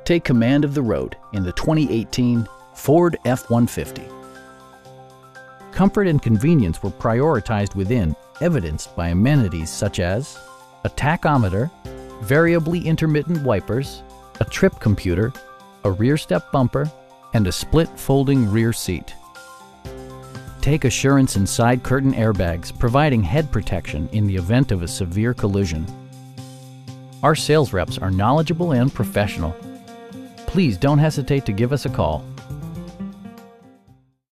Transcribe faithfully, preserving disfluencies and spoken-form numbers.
Take command of the road in the twenty eighteen Ford F one fifty. Comfort and convenience were prioritized within, evidenced by amenities such as a tachometer, variably intermittent wipers, a trip computer, a rear step bumper, and a split folding rear seat. Take assurance in side curtain airbags, providing head protection in the event of a severe collision. Our sales reps are knowledgeable and professional. Please don't hesitate to give us a call.